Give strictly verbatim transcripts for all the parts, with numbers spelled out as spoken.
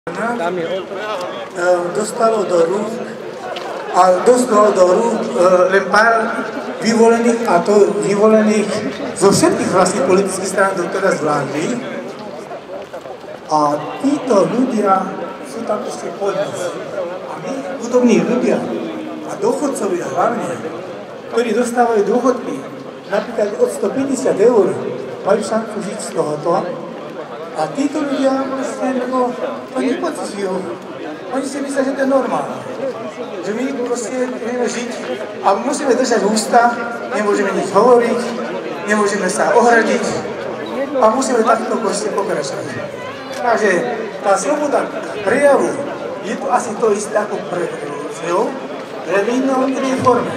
dostalo do rúk a dostalo do rúk len pár vyvolených, a to vyvolených zo všetkých vlastne politických strán, ktoré teraz vládli. A títo ľudia sú tam ešte pod nás. A my, chudobní ľudia a dôchodcovia hlavne, ktorí dostávajú dôchodky, napríklad od stopäťdesiat eur, majú šancu žiť z tohoto. A títo ľudia vlastne, no, to nepocitujú. Oni si myslia, že to je normálne. Že my proste vieme žiť a musíme držať ústa, nemôžeme nič hovoriť, nemôžeme sa ohradiť a musíme takto proste pokračovať. Takže tá sloboda prejavu je to asi to isté ako pred revolúciou, len v inej forme.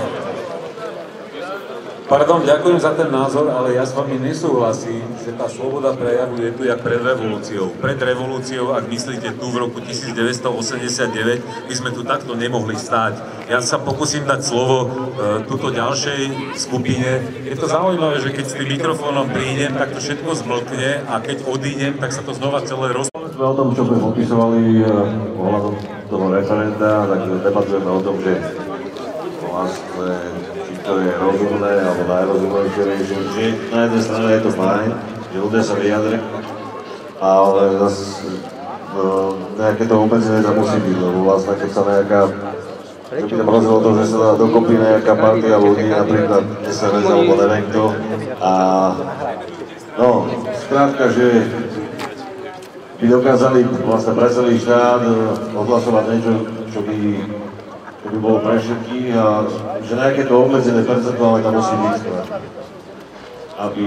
Pardon, ďakujem za ten názor, ale ja s vami nesúhlasím, že tá sloboda prejavu je tu jak pred revolúciou. Pred revolúciou, ak myslíte tu v roku devätnásťstoosemdesiatdeväť, my sme tu takto nemohli stáť. Ja sa pokúsim dať slovo e, túto ďalšej skupine. Je to zaujímavé, že keď s tým mikrofónom prídem, tak to všetko zmlkne a keď odídem, tak sa to znova celé roz... Sme o tom, čo sme podpisovali ohľadom toho referenda, tak debatujeme o tom, že vlastne to je rozumné, alebo najrozumnejšie riešenie, že na jednej strane je to fajn, že ľudia sa vyjadria, ale zase nejaké to obmedzenie tam musí byť, lebo vlastne keď sa nejaká, keď by tam rozdiel to, že sa dá dokopy nejaká partia ľudí, napríklad es en es alebo neviem kto, a no, skrátka, že by dokázali vlastne pre celý štát odhlasovať niečo, čo by to by bolo pre všetkých a že nejaké to obmedzené percentuálne tam musí byť, aby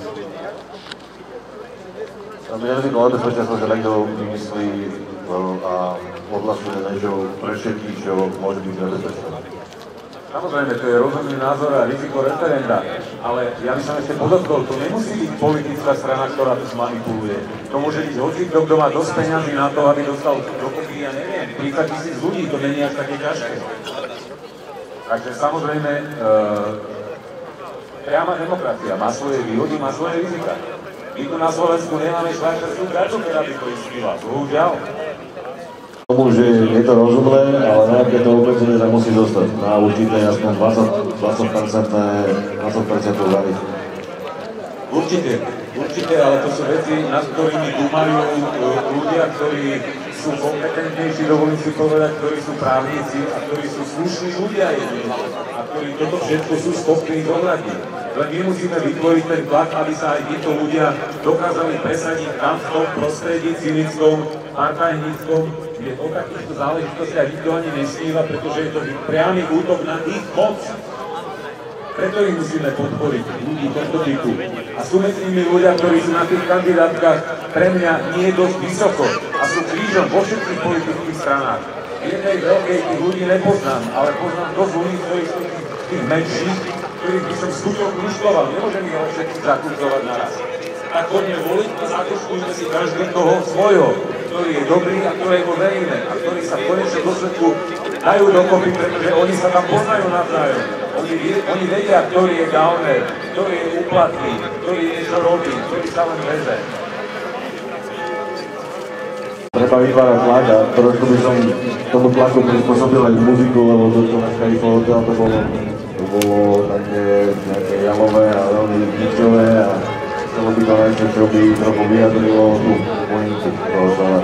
aby nevzniklo nebezpečenstvo, že niekto vymyslí a odhlasuje niečo pre všetkých, čo môže byť nebezpečné. Samozrejme, to je rozumný názor a riziko referenda, ale ja by som ešte podotkol, to nemusí byť politická strana, ktorá to zmanipuluje. To môže byť hocikto, kto má dosť peňazí na to, aby dostal dokopy, ja neviem, tridsať tisíc ľudí, to nie je až také ťažké. Takže samozrejme, e, priama demokracia má svoje výhody, má svoje rizika. My tu na Slovensku nemáme švajčiarsku kartu, ktorá by to istila, bohužiaľ. Tomu, že je to rozumné, ale nejaké to obmedzenie tam musí zostať na určité aspoň dvadsať percent hlavy. Určite, určite, ale to sú veci, nad ktorými dúmajú ľudia, ktorí sú kompetentnejší, dovolím si povedať, ktorí sú právnici a ktorí sú slušní ľudia a ktorí toto všetko sú schopní zohľadniť. Len my musíme vytvoriť ten tlak, aby sa aj títo ľudia dokázali presadiť tam v tom prostredí cynickom, partajníckom, kde o takýchto záležitostiach nikto ani nesníva, pretože je to priamy útok na ich moc. Preto ich musíme podporiť, ľudí tohto typu. A sú medzi nimi ľudia, ktorí sú na tých kandidátkach pre mňa nie dosť vysoko a sú krížom vo všetkých politických stranách. Jednej veľkej tých ľudí nepoznám, ale poznám dosť ľudí, ktorí sú tých menších, ktorých by som skúšal kružkoval. Nemôžem ich ale všetkých zakružovať naraz. Tak poďme voliť a zakružkujme si každý toho svojho, ktorý je dobrý a ktorému veríme a ktorí sa v konečnom dôsledku dajú dokopy, pretože oni sa tam poznajú navzájom. Oni, oni vedia, ktorý je downer, ktorý je úplatný, ktorý niečo robí, ktorý sa len veze. Treba vytvárať tlak a trošku by som tomu tlaku prispôsobil aj muziku, lebo to, čo dneska išlo odtiaľ, to bolo, to bolo také nejaké jalové a veľmi ničové a chcelo by to niečo, čo by trochu vyjadrilo tú pointu toho celého.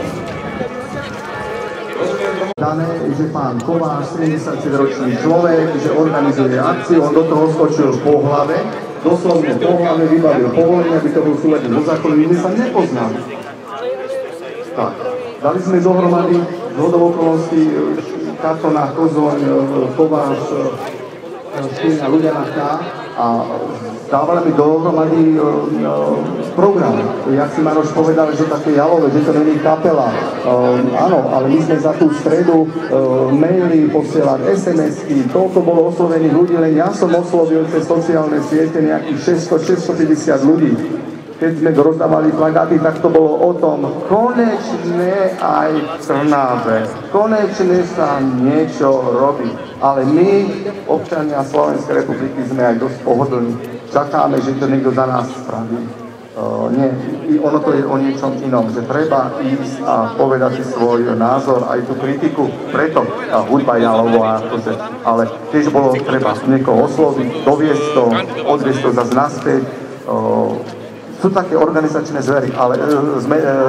Dané, že pán Kováč, sedemdesiatsedemročný človek, že organizuje akciu, on do toho skočil po hlave, doslovne po hlave vybavil povolenie, aby to bol súledný do zákonu, my sa nepoznali. Tak, dali sme dohromady zhodou okolností Katona, Kozoň, Kováč, Štína, ľudia na K a dávali mi dohromady program. Jak si Maroš povedal, že také jalové, že to není kapela. Áno, ale my sme za tú stredu maily posielať, es em esky, toľko bolo oslovených ľudí, len ja som oslovil cez sociálne siete nejakých šesťsto až šesťstopäťdesiat ľudí. Keď sme rozdávali plagáty, tak to bolo o tom, konečne aj v Trnave, konečne sa niečo robí. Ale my, občania Slovenskej republiky, sme aj dosť pohodlní. Čakáme, že to niekto za nás spraví. Uh, nie, ono to je o niečom inom, že treba ísť a povedať si svoj názor, aj tú kritiku, preto tá hudba Jalová, akože, ale tiež bolo treba niekoho osloviť, doviesť to, odviesť to zase naspäť. Uh, sú také organizačné zvery, ale uh, zme, uh,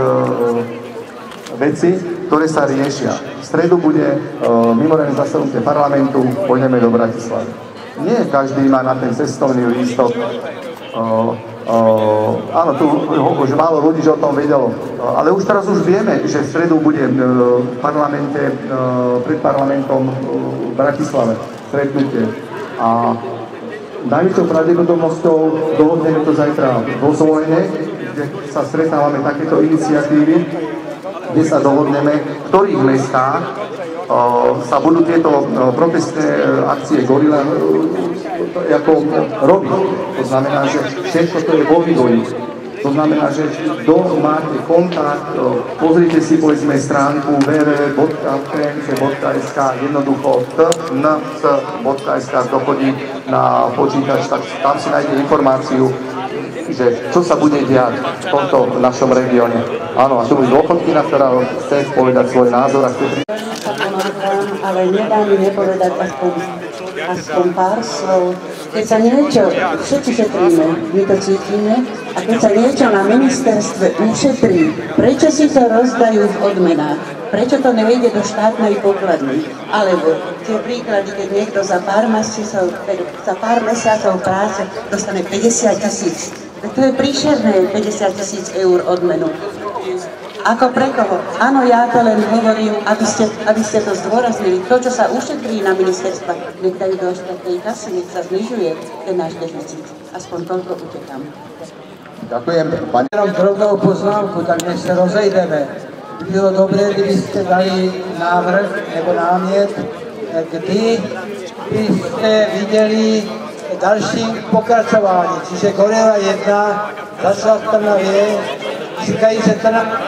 veci, ktoré sa riešia. V stredu bude uh, mimoriadne zasadnutie parlamentu, pôjdeme do Bratislavy. Nie každý má na ten cestovný lístok. Uh, Uh, áno, tu už málo ľudí, že o tom vedelo, uh, ale už teraz už vieme, že v stredu bude uh, v parlamente, uh, pred parlamentom uh, v Bratislave stretnutie a najväčšou pravdepodobnosťou dohodneme to zajtra vo Zvolene, kde sa stretávame takéto iniciatívy, kde sa dohodneme, v ktorých mestách uh, sa budú tieto uh, protestné uh, akcie Gorila uh, ako robiť. To znamená, že všetko to je vo vývoji. To znamená, že kto máte kontakt, pozrite si povedzme stránku w w w bodka p n c bodka s k, jednoducho t n c bodka s k, kto chodí na počítač, tak tam si nájde informáciu, že čo sa bude diať v tomto našom regióne. Áno, a tu bude dôchodkyna, ktorá chce povedať svoj názor a chce... Ale nedá mi nepovedať aspoň, aspoň pár slov. Keď sa niečo, všetci šetríme, my to cítime, a keď sa niečo na ministerstve ušetrí, prečo si to rozdajú v odmenách? Prečo to nevejde do štátnej pokladny? Alebo tie príklady, keď niekto za pár mesiacov, za pár mesiacov práce dostane päťdesiat tisíc. To je príšerné, päťdesiat tisíc eur odmenu. Ako pre koho? Áno, ja to len hovorím, aby ste, aby ste to zdôraznili. To, čo sa ušetrí na ministerstva, nech dajú do štátnej kasy, nech sa znižuje ten náš deficit. Aspoň toľko utekám. Ďakujem, pani. Jenom drobnou poznámku, tak než se rozejdeme. Bylo dobré, kdybyste dali návrh nebo námět, kdy byste viděli další pokračování. Čiže Gorila jedna začala v Trnavě, říkají, že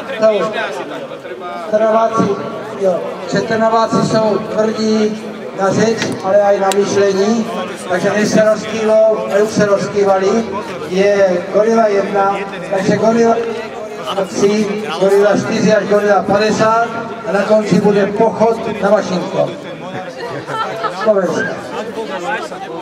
Trnaváci, jo, že Trnaváci jsou tvrdí na řeč, ale i na myšlení, takže než se rozkývou, a už se rozkývali, je Gorila jedna, takže Gorila tři, Gorila čtyři až Gorila padesát a na konci bude pochod na Washington. Slovensko.